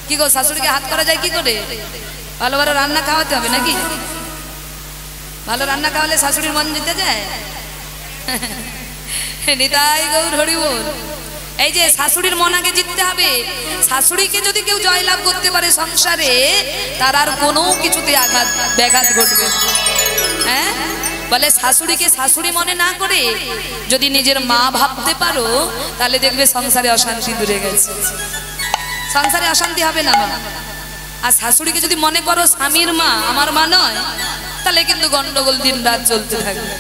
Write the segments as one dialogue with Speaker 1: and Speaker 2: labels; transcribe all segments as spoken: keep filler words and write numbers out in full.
Speaker 1: কি গো শাশুড়িকে হাত করা যায় কি করে? ভালো ভালো রান্না খাওয়াতে হবে নাকি? ভালো রান্না খাওয়ালে শাশুড়ির মন জিতে যায়। নিতাই গৌর হরি বল। এই যে শাশুড়ির মন আগে জিততে হবে। শাশুড়িকে যদি কেউ জয়লাভ করতে পারে সংসারে, তার আর কোনো কিছুতে আঘাত ব্যাঘাত ঘটবে। হ্যাঁ, বলে শাশুড়িকে শাশুড়ি মনে না করে যদি নিজের মা ভাবতে পারো, তাহলে দেখবে সংসারে অশান্তি দূরে গেছে। সংসারে অশান্তি হবে না। আর শাশুড়িকে যদি মনে করো স্বামীর মা, আমার মা নয়, তাহলে কিন্তু গন্ডগোল দিন রাত চলতে থাকবে।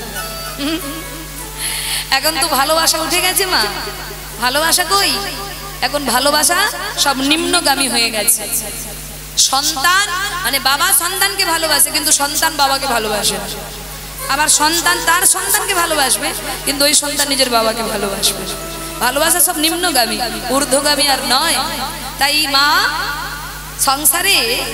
Speaker 1: এখন তো ভালোবাসা উঠে গেছে মা, ভালোবাসা কই? এখন ভালোবাসা সব নিম্নগামী হয়ে গেছে। সন্তান মানে বাবা সন্তানকে ভালোবাসে, কিন্তু সন্তান বাবাকে ভালোবাসে না। আবার সন্তান তার সন্তানকে ভালোবাসবে, কিন্তু ওই সন্তান নিজের বাবাকে ভালোবাসবে। ভালোবাসা সব নিম্নগামী, ঊর্ধ্বগামী আর নয়। তাই মা সংসারে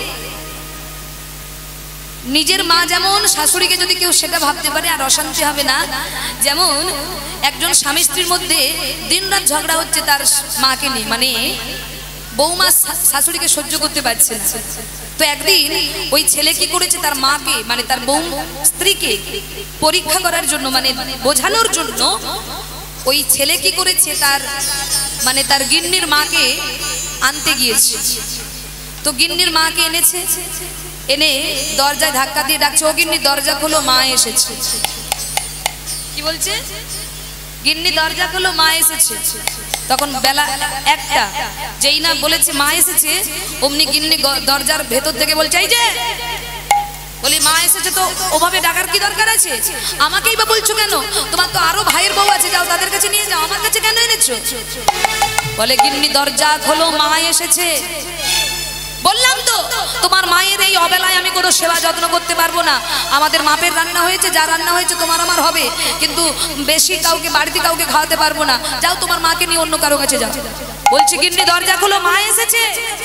Speaker 1: নিজের মা যেমন, শাশুড়িকে যদি কেউ সেটা ভাবতে পারে, আর অশান্তি হবে না। যেমন একজন স্বামী স্ত্রীর মধ্যে দিনরাত ঝগড়া হচ্ছে তার মাকে নিয়ে, মানে বৌমা শাশুড়িকে সহ্য করতে পারছে না। তো একদিন ওই ছেলে কি করেছে, তার মাকে মানে তার বউ স্ত্রীকে পরীক্ষা করার জন্য, মানে বোঝানোর জন্য, ওই ছেলে কি করেছে, তার মানে তার গিন্নির মাকে আনতে গিয়েছে। তো গিন্নির মাকে এনেছে, এনে দরজায় ধাক্কা দিয়ে ডাকছে, ও গিন্নি দরজা খোলো, মা এসেছে। কি বলছে? গিন্নি দরজা খোলো, মা এসেছে। তখন বেলা একটা, যেই না বলেছে মা এসেছে, অমনি গিন্নি দরজার ভেতর থেকে বলছে, এই যে বলি মা এসেছে, তো ওভাবে ডাকার কি দরকার আছে? আমাকেই বা বলছো কেন? তোমার তো আরো ভাইয়ের বউ আছে, যাও তাদের কাছে নিয়ে যাও, আমার কাছে কেন এনেছো? বলে গিন্নি দরজা খোলো, মা এসেছে। বললাম তো তোমার মায়ের এই অবেলায় আমি কোনো সেবা যত্ন করতে পারবো না। আমাদের মাপের রান্না হয়েছে, যা রান্না হয়েছে তোমার আমার হবে, কিন্তু বেশি কাউকে বাড়িতে কাউকে খাওয়াতে পারবো না। যাও তোমার মাকে নিয়ে অন্য কারো কাছে যাও। বলছি গিন্নি দরজা খোলো, মা এসেছে।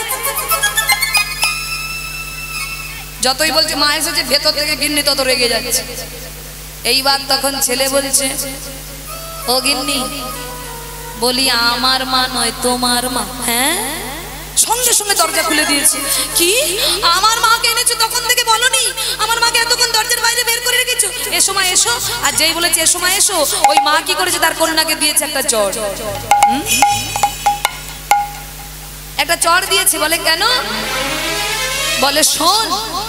Speaker 1: যতই বলছে মা এসেছে, ভেতর থেকে গিন্নি তত রেগে যাচ্ছে। এইবার তখন ছেলে বলছে, ও গিন্নি, বলি আমার মা নয় তোমার মা। হ্যাঁ, সঙ্গে সঙ্গে দরজা খুলে দিয়েছে। কি আমার মাকে এনেছো, তখন থেকে বলনি? আমার মাকে এতক্ষণ দরজার বাইরে বের করে রেখেছো, এসো মা এসো। আর যেই বলেছে এসো মা এসো, ওই মা কি করেছে, তার কন্যাকে দিয়েছে একটা চড়। একটা চড় দিয়েছে। বলে কেন? বলে শোন,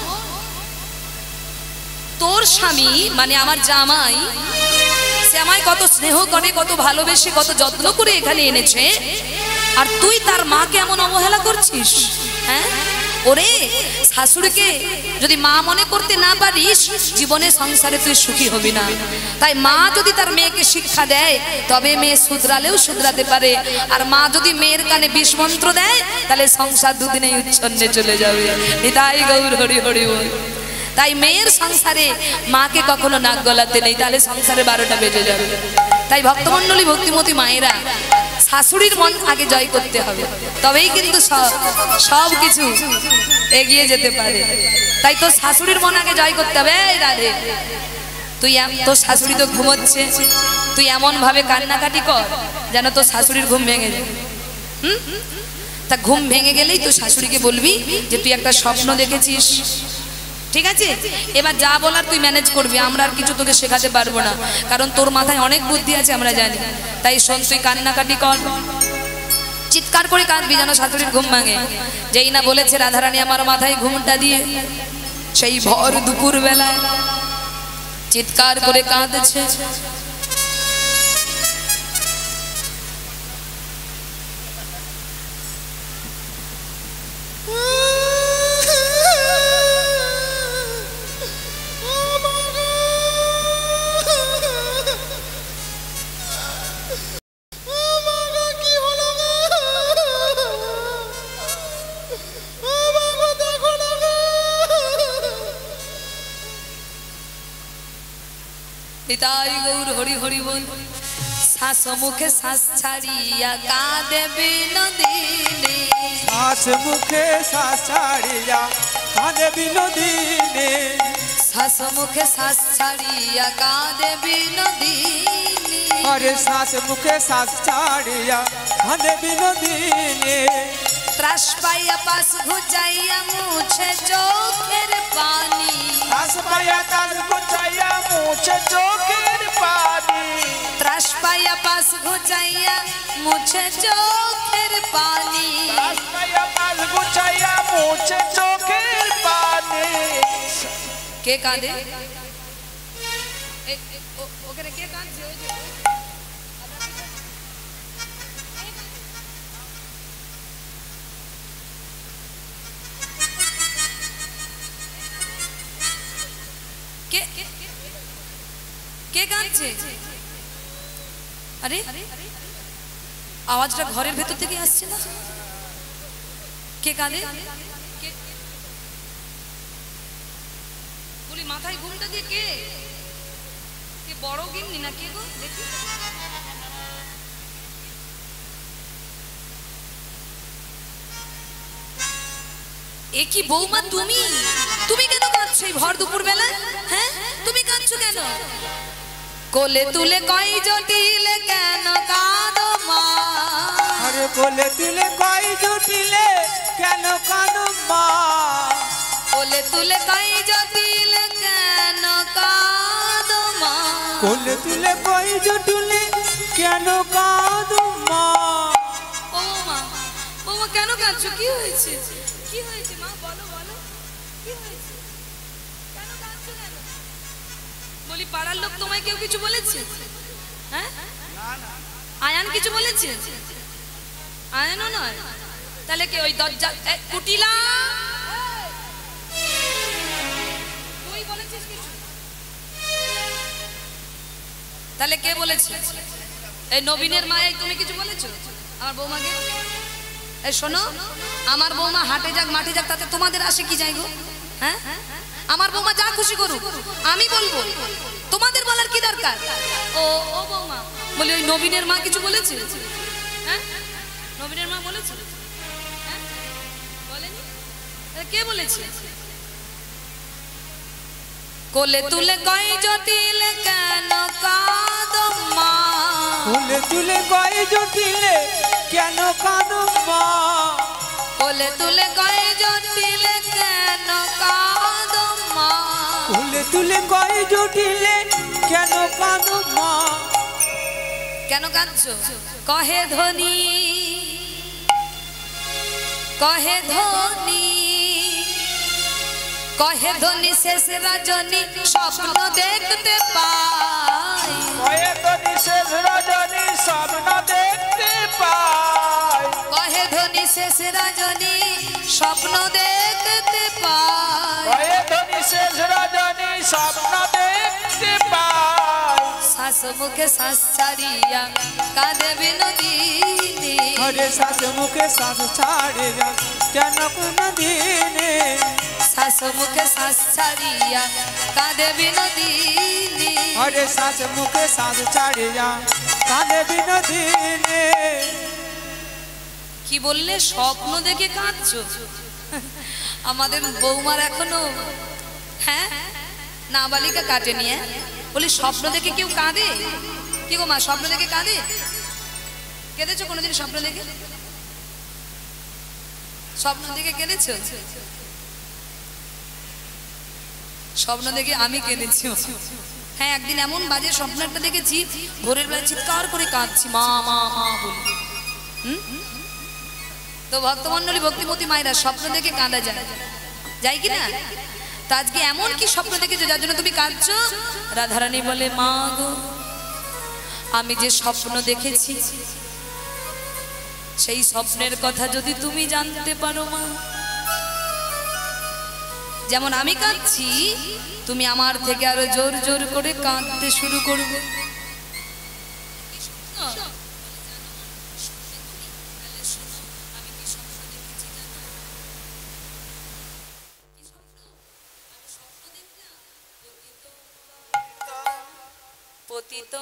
Speaker 1: তোর স্বামী মানে আমার জামাই, সে আমায় কত স্নেহ করে, কত ভালোবেসে, কত যত্ন করে এখানে এনেছে, আর তুই তার মাকে এমন অবহেলা করছিস। হ্যাঁ, ওরে শাশুড়িকে যদি মা মনে করতে না পারিস, জীবনে সংসারে তুই সুখী হবি না। তাই মা যদি তার মেয়েকে শিক্ষা দেয়, তবে মেয়ে শুধরালেও শুধরাতে পারে। আর মা যদি মেয়ের কানে বিষ মন্ত্র দেয়, তাহলে সংসার দুদিনেই উচ্ছন্নে চলে যাবে। নিতাই গৌর হরি হরি বল। তাই মেয়ের সংসারে মাকে কখনো নাক গলাতে নেই, তাহলে সংসারে বারোটা বেজে যাবে। তাই ভক্তমণ্ডলী, ভক্তিমতী মায়েরা, শাশুড়ির মন আগে জয় করতে হবে, তবেই কিন্তু সব কিছু এগিয়ে যেতে পারে। তাই তো শাশুড়ির মন আগে জয় করতে হবে। এই রাধে, তুই তোর শাশুড়ি তো ঘুমোচ্ছে, তুই এমন ভাবে কান্নাকাটি কর যেন তোর শাশুড়ির ঘুম ভেঙে যায়। হুম, তা ঘুম ভেঙে গেলেই তো শাশুড়িকে বলবি যে তুই একটা স্বপ্ন দেখেছিস। ঠিক আছে, এবার যা বলার তুই ম্যানেজ করবি, আমরা আর কিছু তোকে শেখাতে পারবো না, কারণ তোর মাথায় অনেক বুদ্ধি আছে আমরা জানি। তাই শোন, তুই কান্নাকাটি কর, চিৎকার করে কাঁদবি যেন শাশুড়ির ঘুম ভাঙে। যেই না বলেছে রাধারানী আমার মাথায় ঘুমটা দিয়ে, সেই ভর দুপুর বেলায় চিৎকার করে কাঁদছে। নিতাই গৌর হরি হরি বল। শ্বাস মুখে শ্বাস ছাড়িয়া কাঁদে বিনোদিনী,
Speaker 2: শ্বাস মুখে শ্বাস ছাড়িয়া কাঁদে বিনোদিনী,
Speaker 1: শ্বাস মুখে শ্বাস ছাড়িয়া কাঁদে বিনোদিনী,
Speaker 2: আরে শ্বাস মুখে শ্বাস ছাড়িয়া কাঁদে বিনোদিনী।
Speaker 1: ত্রাস পাইয়া পাশ ঘুচাইয়া মুছে চোখের পানি
Speaker 2: ত্রাস পাইয়া পাশ ঘুচাইয়া মুছে চোখের পানি
Speaker 1: ত্রাস পাইয়া পাশ ঘুচাইয়া মুছে চোখের পানি
Speaker 2: ত্রাস পাইয়া পাশ ঘুচাইয়া মুছে চোখের পানি
Speaker 1: কে কাঁদে ওখানে কে কাঁদছে ওই যে কে কে কাঁদছে আরে আওয়াজটা ঘরের ভেতর থেকে আসছে না কে কাঁদে বলি মাথায় ঘুমটা দিয়ে কে কে বড় গিন্নি না কে গো দেখি এ কি বৌমা তুমি তুমি কেন কাঁদছো এই ভর দুপুর বেলা হ্যাঁ তুমি কাঁদছো কেন কোলে তুলে কই জটিলে কেন কাঁদো মা
Speaker 2: আরে কোলে তুলে কই জটিলে কেন কাঁদো মা
Speaker 1: কোলে তুলে কই জটিলে কেন কাঁদো মা
Speaker 2: কোলে তুলে কই জটিলে কেন কাঁদো মা
Speaker 1: ও মা ও মা কেন কাঁদছো কি হয়েছে কি হয়েছে মা বলো বলো কি হয়েছে কেন কাঁদছো কেন বলি পাড়ার লোক তোমায় কেউ কিছু বলেছে হ্যাঁ
Speaker 2: না না
Speaker 1: আয়ান কিছু বলেছে আয়ানও নয় তাহলে কে ওই দরজা কুটিলা তুই বলেছিস কিছু তাহলে কে বলেছে এই নবীনের মায়াই তুমি কিছু বলেছো আমার বৌমাকে এই শোনো আমার বৌমা হাটে যাক মাঠে যাক তাতে তোমাদের আসে কি যাই গো হ্যাঁ আমার বৌমা যা খুশি করুক আমি বলবো তোমাদের বলার কি দরকার ও ও বৌমা বলি ওই নবীনের মা কিছু বলেছে হ্যাঁ নবীনের মা বলেছে হ্যাঁ বলেনি কে বলেছে কোলে তুলে কই জটিল কেন কাঁদো মা
Speaker 2: কোলে তুলে কই জটিলে কেন কাঁদো মা
Speaker 1: কোলে তুলে কই জটিল কেন কাঁদো মা
Speaker 2: কোলে তুলে কই জটিলে কেন কাঁদো মা
Speaker 1: কেন কাঁদছো কহে ধনী কহে ধনী কহে ধনী শেষ রজনী স্বপ্ন দেখতে পাই
Speaker 2: কহে ধনী শেষ রজনী স্বপ্ন দেখতে পাই
Speaker 1: কহে ধনী শেষ রজনী স্বপ্ন দেখতে পাই
Speaker 2: কহে ধনী শেষ রজনী স্বপ্ন দেখতে পাই
Speaker 1: শ্বাস মুখে শ্বাস ছাড়িয়া কাঁদে বিনোদিনী
Speaker 2: আরে শ্বাস মুখে শ্বাস ছাড়ে যা কেন কোন দিনে
Speaker 1: শ্বাস মুখে শ্বাস ছাড়িয়া কাঁদে বিনোদিনী
Speaker 2: আরে শ্বাস মুখে শ্বাস ছাড়ে যা কাঁদে বিনোদিনী
Speaker 1: কি বললে স্বপ্ন দেখে কাঁদছো আমাদের বৌমার এখনো হ্যাঁ নাবালিকা কাটেনি হ্যাঁ বলি স্বপ্ন দেখে কেউ কাঁদে কি গো মা স্বপ্ন দেখে কাঁদে কেঁদেছো কোনোদিন স্বপ্ন দেখে স্বপ্ন দেখে কেঁদেছো স্বপ্ন দেখে আমি কেঁদেছি হ্যাঁ একদিন এমন বাজে স্বপ্ন একটা দেখেছি ভোরের বেলা চিৎকার করে কাঁদছি মা মা মা বলি হুম তো ভক্তমণ্ডলী ভক্তিমতী মায়েরা স্বপ্ন দেখে কাঁদা যায় যাই কি না তো আজকে এমন কি স্বপ্ন দেখেছো যার জন্য তুমি কাঁদছো রাধারানী বলে মা গো আমি যে স্বপ্ন দেখেছি সেই স্বপ্নের কথা যদি তুমি জানতে পারো মা যেমন আমি কাঁদছি তুমি আমার থেকে আরো জোর জোর করে কাঁদতে শুরু করবে পতিত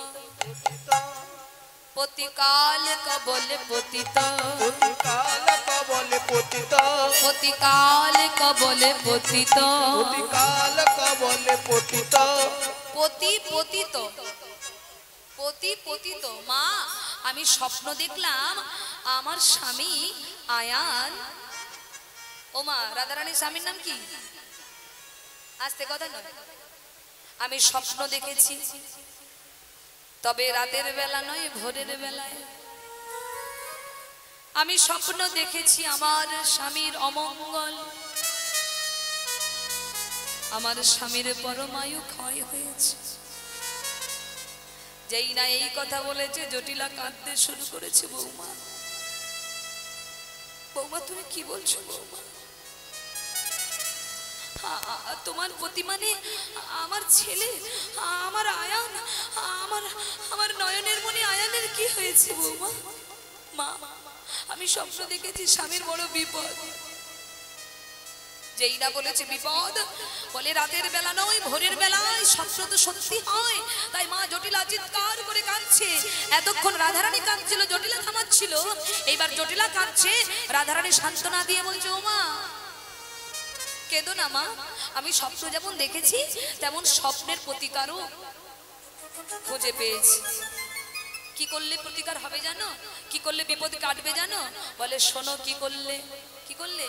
Speaker 1: পতিকাল কবলে পতিত
Speaker 2: পতিকাল কবলে পতিত
Speaker 1: পতিকাল কবলে পতিত
Speaker 2: পতিকাল কবলে পতিত
Speaker 1: পতি পতিত পতি পতিত মা আমি স্বপ্ন দেখলাম আমার স্বামী আয়ান। ওমা, রাধারানীর স্বামীর নাম কি? আস্তে কথা নয়। আমি স্বপ্ন দেখেছি, তবে রাতের বেলা নয়, ভোরের বেলায় আমি স্বপ্ন দেখেছি আমার স্বামীর অমঙ্গল, আমার স্বামীর পরমায়ু ক্ষয় হয়েছে। যেই না এই কথা বলেছে জটিলা কাঁদতে শুরু করেছে। বৌমা, বৌমা তুমি কি বলছো বৌমা? তোমার প্রতি মানে আমার ছেলে, আমার আয়ান, আমার আমার নয়নের মনে আয়ানের কি হয়েছে বৌমা? মা, আমি স্বপ্ন দেখেছি স্বামীর বড় বিপদ। যেই না বলেছে বিপদ, বলে রাতের বেলা নয়, ভোরের বেলায় স্বপ্ন তো সত্যি হয়। তাই মা জটিলা চিৎকার করে কাঁদছে। এতক্ষণ রাধারানী কাঁদছিল, জটিলা থামাচ্ছিল। এইবার জটিলা কাঁদছে, রাধারানী সান্ত্বনা দিয়ে বলছে, ও মা কেঁদো না মা, আমি স্বপ্ন যেমন দেখেছি তেমন স্বপ্নের প্রতিকারও খুঁজে পেয়েছি। কি করলে প্রতিকার হবে জানো? কি করলে বিপদ কাটবে জানো? বলে শোনো কি করলে। কি করলে?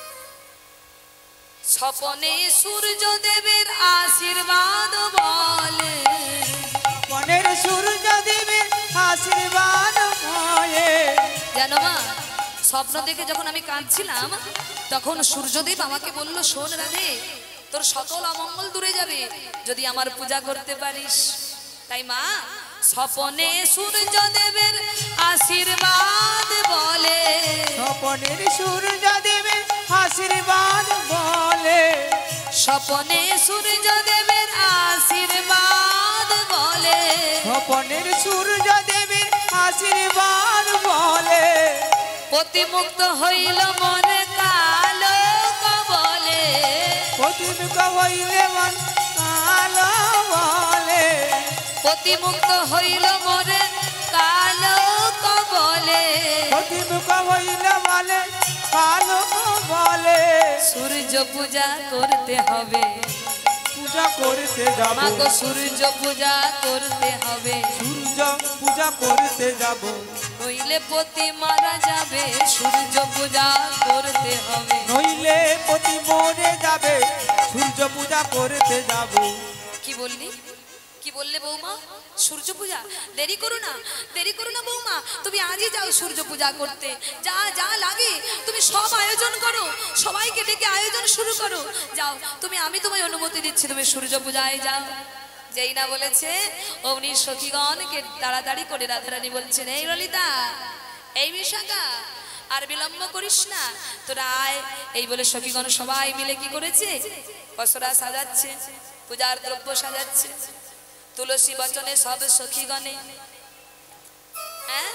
Speaker 1: স্বপনে সূর্য দেবের আশীর্বাদ বলে,
Speaker 2: স্বপনের সূর্য দেবের আশীর্বাদ বলে।
Speaker 1: জানো মা, স্বপ্ন দেখে যখন আমি কাঁদছিলাম তখন সূর্যদেব আমাকে বলল, শোন রাধে, তোর সকল অমঙ্গল দূরে যাবে যদি আমার পূজা করতে পারিস। তাই মা, স্বপনে সূর্য দেবের আশীর্বাদ বলে,
Speaker 2: স্বপনের সূর্য দেবের আশীর্বাদ বলে,
Speaker 1: স্বপনে সূর্য দেবের আশীর্বাদ বলে,
Speaker 2: স্বপনের সূর্য দেবের আশীর্বাদ বলে।
Speaker 1: প্রতিমুক্ত হইল মনে কালো কবলে,
Speaker 2: প্রতিমুখ হইলে মন কালো বলে,
Speaker 1: প্রতিমুক্ত হইল মনে কালো কবলে,
Speaker 2: প্রতিমুখ হইলে বলে কালো বলে।
Speaker 1: সূর্য পূজা করতে হবে,
Speaker 2: পূজা করতে যাব,
Speaker 1: মাগো সূর্য পূজা করতে হবে,
Speaker 2: সূর্য পূজা করতে যাব,
Speaker 1: নইলে পতি মারা যাবে, সূর্য পূজা করতে হবে,
Speaker 2: নইলে পতি মরে যাবে, সূর্য পূজা করতে যাব।
Speaker 1: কি বললি? কি বললে বৌমা? সূর্য পূজা? দেরি করো না, দেরি করো না বৌমা, তুমি আজই যাও সূর্য পূজা করতে। যা যা লাগে তুমি সব আয়োজন করো, সবাইকে ডেকে আয়োজন শুরু করো। যাও তুমি, আমি তোমায় অনুমতি দিচ্ছি, তুমি সূর্য পূজায় যাও। যেই না বলেছে অমনি সখীগণকে তাড়াতাড়ি করে রাধারানী বলছেন, এই ললিতা, এই বিশাখা, আর বিলম্ব করিস না, তোরা আয়। এই বলে সখীগণ সবাই মিলে কি করেছে? পসরা সাজাচ্ছে, পূজার দ্রব্য সাজাচ্ছে, তুলসী বচনে সব সখীগণে। হ্যাঁ,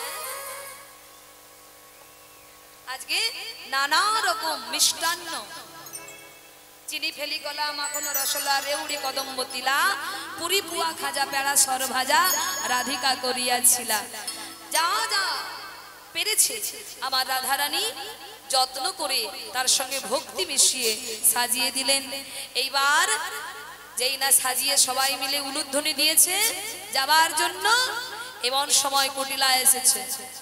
Speaker 1: আজকে নানা রকম মিষ্টান্ন, চিনি ফেলি গলা মাখন রসলা রেউড়ি কদম্ব তিলা, পুরি পুয়া খাজা পেড়া সর ভাজা রাধিকা করিয়াছিলা। যা যা পেরেছে আমার রাধারানী যত্ন করে তার সঙ্গে ভক্তি মিশিয়ে সাজিয়ে দিলেন। এইবার যেই না সাজিয়ে সবাই মিলে উলুধ্বনি দিয়েছে যাবার জন্য, এমন সময় কুটিলা এসেছে।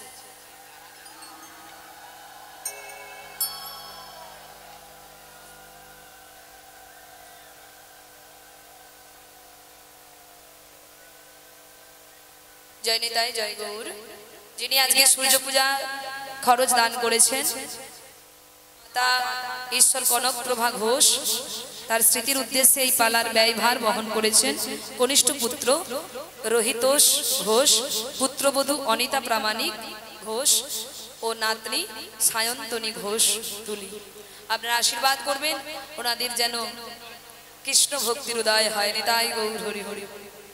Speaker 1: জয় নিতাই, জয় গৌর। যিনি আজকে সূর্য পূজা খরচ দান করেছেন তা ঈশ্বর কনক প্রভা ঘোষ, তার স্মৃতির উদ্দেশ্যে এই পালার ব্যয়ভার বহন করেছেন কনিষ্ঠ পুত্র রোহিতোষ ঘোষ, পুত্রবধূ অনিতা প্রামাণিক ঘোষ ও নাতনি সায়ন্তনী ঘোষ তুলি। আপনারা আশীর্বাদ করবেন ওনাদের যেন কৃষ্ণ ভক্তির উদয় হয়। নিতাই গৌর হরি হরি।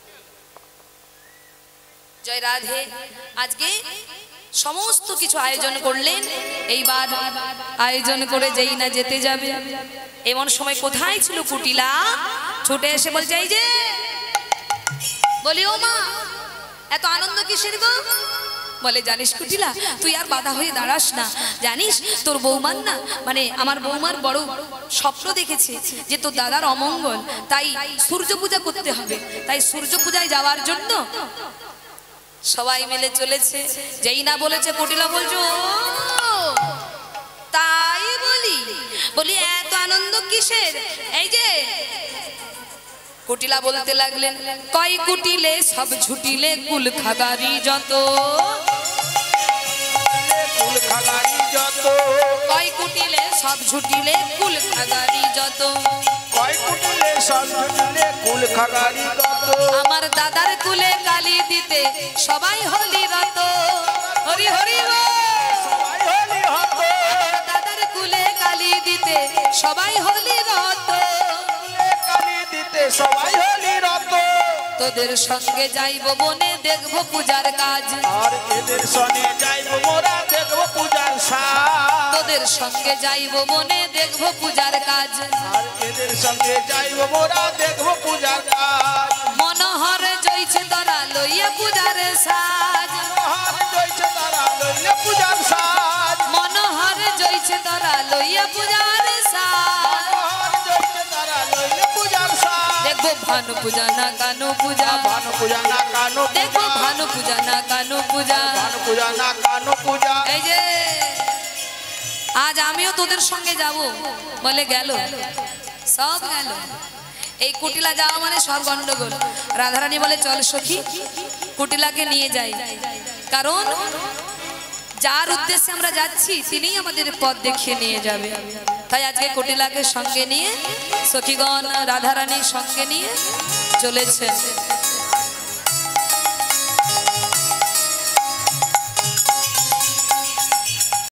Speaker 1: জয় রাধে। আজকে সমস্ত কিছু আয়োজন করলেন, এইবার আয়োজন করে যেই না যেতে যাবে, এমন সময় কোথায় ছিল কুটিলা? ছুটে এসে বলছে, এই যে, বলি ও মা, এত আনন্দ কিসের গো? বলে, জানিস কুটিলা, তুই আর বাধা হয়ে দাঁড়াস না। জানিস তোর বৌমার না, মানে আমার বৌমার বড় স্বপ্ন দেখেছে যে তোর দাদার অমঙ্গল, তাই সূর্য পূজা করতে হবে। তাই সূর্য পূজায় যাওয়ার জন্য সবাই মিলে চলেছে, যেই না বলেছে কুটিলা বলছো তাই বলি বলি এত আনন্দ কিসের? এই যে কুটিলা বলতে লাগলেন, কয় কুটিলে সব ঝুটিলে কুল খাগারি যত,
Speaker 3: কুল খাগারি যত,
Speaker 1: কয় কুটিলে সব ঝুটিলে কুল খাগারি যত,
Speaker 3: কয় কুটিলে সব ঝুটিলে কুল খাগারি যত,
Speaker 1: আমার দাদার কুলে গালি দিতে সবাই হলি রত, হরি হরি
Speaker 3: সবাই হলি হত,
Speaker 1: দাদার কুলে গালি দিতে সবাই হলি রত,
Speaker 3: গালি দিতে সবাই হলি রত,
Speaker 1: তোদের সঙ্গে যাইব বনে দেখবো পূজার কাজ,
Speaker 3: আর এদের সনে যাইব মোরা দেখব পূজার সাজ,
Speaker 1: তোদের সঙ্গে যাইব বনে দেখবো পূজার কাজ,
Speaker 3: আর এদের সঙ্গে যাইব মোরা দেখব পূজার কাজ,
Speaker 1: মনোহর জয়ছে তোরা লইয়া পূজার সাজ,
Speaker 3: মনোহর জয়ছে তারা লইলে পূজার সাজ,
Speaker 1: মনোহর জয়ছে তোরা লইয়া পূজার সাজ,
Speaker 3: মনোহর জয়ছে তারা লইলে পূজার সাজ,
Speaker 1: দেখবো ভানু পূজা না কানু পূজা,
Speaker 3: ভানু পূজা না কানু
Speaker 1: দেখবো
Speaker 3: পূজা,
Speaker 1: ভানু পূজা না কানু পূজা।
Speaker 3: ভানু পূজা না কানু পূজা,
Speaker 1: এই যে আজ আমিও তোদের সঙ্গে যাব বলে গেল, সব গেল। এই কুটিলা যাওয়া মানে সব গন্ডগোল। রাধারানী বলে চল সখী কুটিলাকে নিয়ে যাই, কারণ যার উদ্দেশ্যে আমরা যাচ্ছি তিনিই আমাদের পথ দেখিয়ে নিয়ে যাবে। তাই আজকে কুটিলাকে সঙ্গে নিয়ে সখীগণ রাধারানীর সঙ্গে নিয়ে চলেছেন।